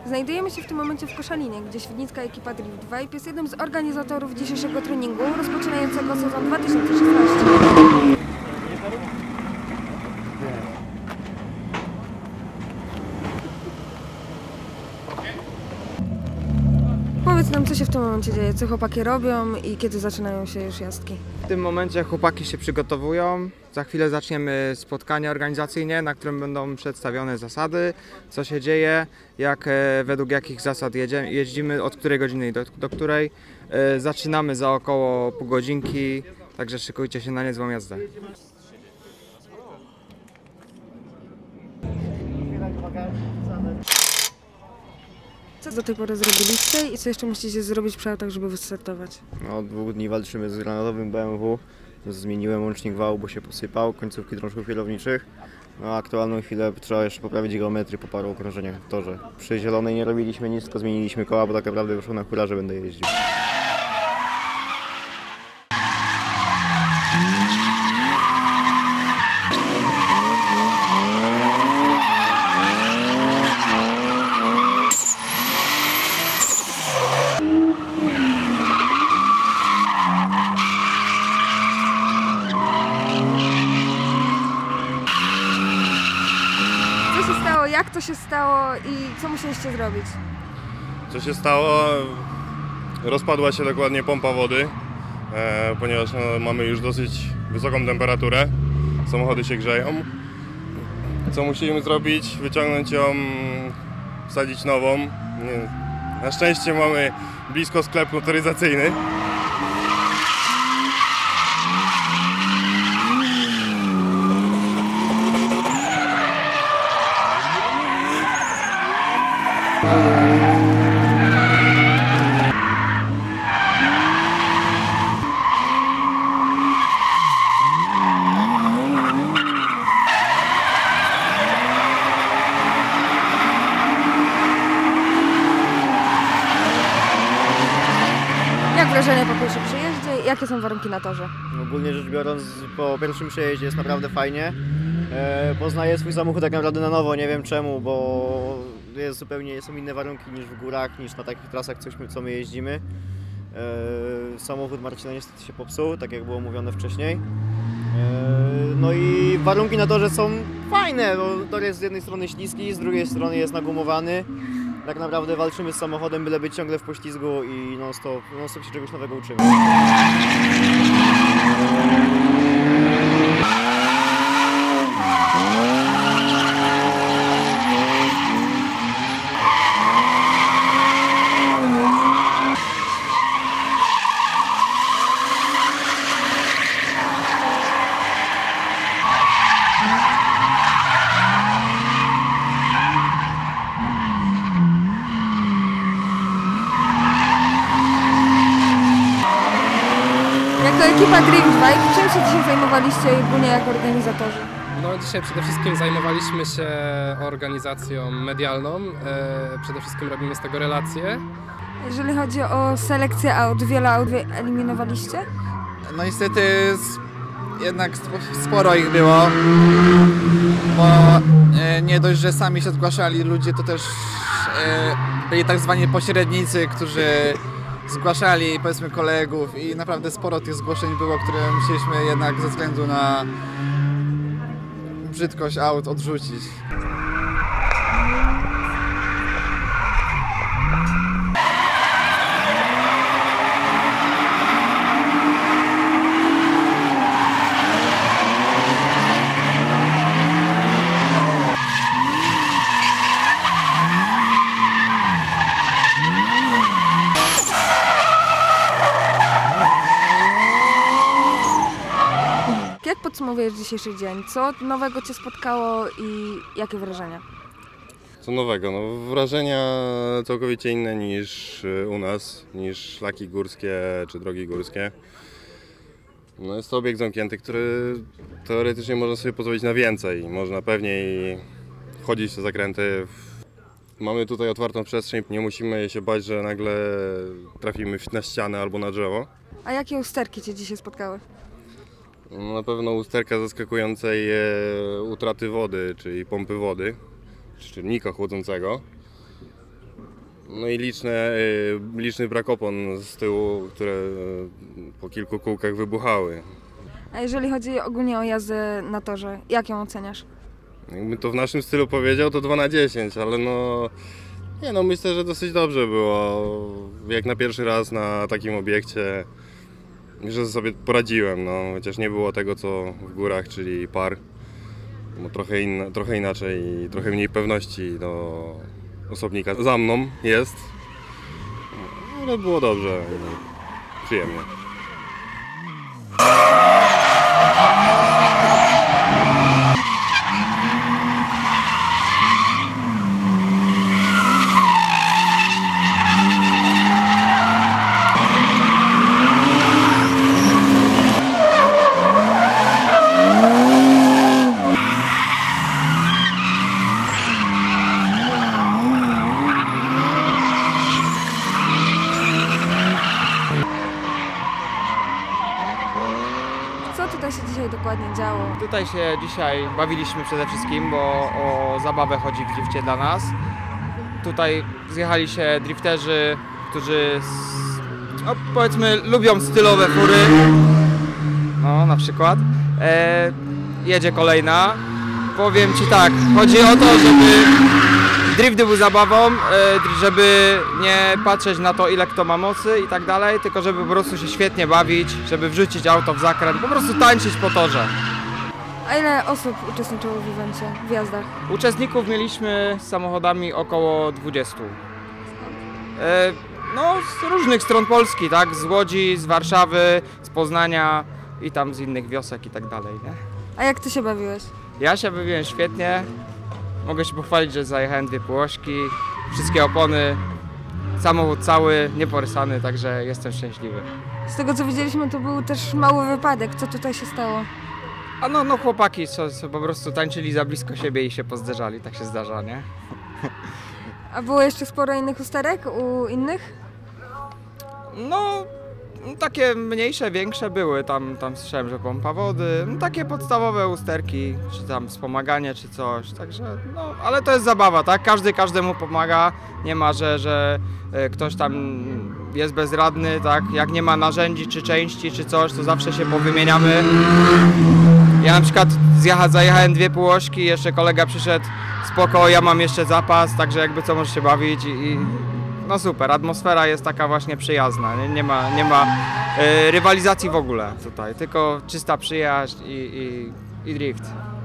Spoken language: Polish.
Znajdujemy się w tym momencie w Koszalinie, gdzie świdnicka ekipa Drift Vibe jest jednym z organizatorów dzisiejszego treningu rozpoczynającego sezon 2016. Powiedz nam, co się w tym momencie dzieje, co chłopaki robią i kiedy zaczynają się już jazdki. W tym momencie chłopaki się przygotowują. Za chwilę zaczniemy spotkanie organizacyjne, na którym będą przedstawione zasady, co się dzieje, według jakich zasad jeździmy, od której godziny do której. Zaczynamy za około pół godzinki, także szykujcie się na niezłą jazdę. Co do tej pory zrobiliście i co jeszcze musicie zrobić przy autach, żeby wystartować? No, od 2 dni walczymy z granatowym BMW. Zmieniłem łącznik wału, bo się posypał, końcówki drążków kierowniczych. No, aktualną chwilę trzeba jeszcze poprawić geometrię po paru okrążeniach w torze. Przy zielonej nie robiliśmy nic, tylko zmieniliśmy koła, bo tak naprawdę wyszło na hura, że będę jeździł. Jak to się stało i co musieliście zrobić? Co się stało? Rozpadła się dokładnie pompa wody, ponieważ mamy już dosyć wysoką temperaturę, samochody się grzeją. Co musimy zrobić? Wyciągnąć ją, wsadzić nową. Na szczęście mamy blisko sklep motoryzacyjny. Jak wrażenia po pierwszym przejeździe? Jakie są warunki na torze? Ogólnie rzecz biorąc, po pierwszym przejeździe jest naprawdę fajnie. Poznaję swój samochód tak naprawdę na nowo, nie wiem czemu, bo są inne warunki niż w górach, niż na takich trasach, co my jeździmy. Samochód Marcina niestety się popsuł, tak jak było mówione wcześniej. No i warunki na torze są fajne, bo tor jest z jednej strony śliski, z drugiej strony jest nagumowany. Tak naprawdę walczymy z samochodem, byle być ciągle w poślizgu i non-stop się czegoś nowego uczymy. Jako ekipa Drift Vibe, czym się dzisiaj zajmowaliście ogólnie jako organizatorzy? No, dzisiaj przede wszystkim zajmowaliśmy się organizacją medialną. Przede wszystkim robimy z tego relacje. Jeżeli chodzi o selekcję aut, wiele aut eliminowaliście? No niestety jednak sporo ich było, bo nie dość, że sami się zgłaszali ludzie, to też byli tak zwani pośrednicy, którzy zgłaszali, powiedzmy, kolegów i naprawdę sporo tych zgłoszeń było, które musieliśmy jednak ze względu na brzydkość aut odrzucić. Jak podsumowujesz dzisiejszy dzień? Co nowego Cię spotkało i jakie wrażenia? Co nowego? No, wrażenia całkowicie inne niż u nas, niż szlaki górskie czy drogi górskie. No, jest to obiekt zamknięty, który teoretycznie można sobie pozwolić na więcej. Można pewniej wchodzić w te zakręty. Mamy tutaj otwartą przestrzeń, nie musimy się bać, że nagle trafimy na ścianę albo na drzewo. A jakie usterki Cię dzisiaj spotkały? Na pewno usterka zaskakującej utraty wody, czyli pompy wody, czy czynnika chłodzącego. No i liczny brak opon z tyłu, które po kilku kółkach wybuchały. A jeżeli chodzi ogólnie o jazdę na torze, jak ją oceniasz? Jakbym to w naszym stylu powiedział, to 2 na 10, ale no myślę, że dosyć dobrze było. Jak na pierwszy raz na takim obiekcie, że sobie poradziłem, no, chociaż nie było tego co w górach, czyli par. No, trochę inaczej i trochę mniej pewności do osobnika za mną jest, ale było dobrze i przyjemnie. Co tutaj się dzisiaj dokładnie działo? Tutaj się dzisiaj bawiliśmy przede wszystkim, bo o zabawę chodzi w drifcie dla nas. Tutaj zjechali się drifterzy, którzy no, powiedzmy lubią stylowe fury. No na przykład. Jedzie kolejna. Powiem Ci tak, chodzi o to, żeby drift był zabawą, żeby nie patrzeć na to, ile kto ma mocy i tak dalej, tylko żeby po prostu się świetnie bawić, żeby wrzucić auto w zakręt, po prostu tańczyć po torze. A ile osób uczestniczyło w evencie, w jazdach? Uczestników mieliśmy z samochodami około 20. No z różnych stron Polski, tak? Z Łodzi, z Warszawy, z Poznania i tam z innych wiosek i tak dalej, nie? A jak Ty się bawiłeś? Ja się bawiłem świetnie. Mogę się pochwalić, że zajechałem 2 półośki, wszystkie opony, samochód cały, nieporysany, także jestem szczęśliwy. Z tego co widzieliśmy, to był też mały wypadek. Co tutaj się stało? A no chłopaki co po prostu tańczyli za blisko siebie i się pozderzali, tak się zdarza, nie? A było jeszcze sporo innych usterek u innych? No, takie mniejsze, większe były, tam słyszałem, że pompa wody, no, takie podstawowe usterki, czy tam wspomaganie, czy coś, także no, ale to jest zabawa, tak? Każdy każdemu pomaga, nie ma, że ktoś tam jest bezradny, tak? Jak nie ma narzędzi, czy części, czy coś, to zawsze się powymieniamy. Ja na przykład zajechałem 2 półośki, jeszcze kolega przyszedł, spoko, ja mam jeszcze zapas, także jakby co możesz się bawić i no super, atmosfera jest taka właśnie przyjazna, nie ma rywalizacji w ogóle tutaj, tylko czysta przyjaźń i drift.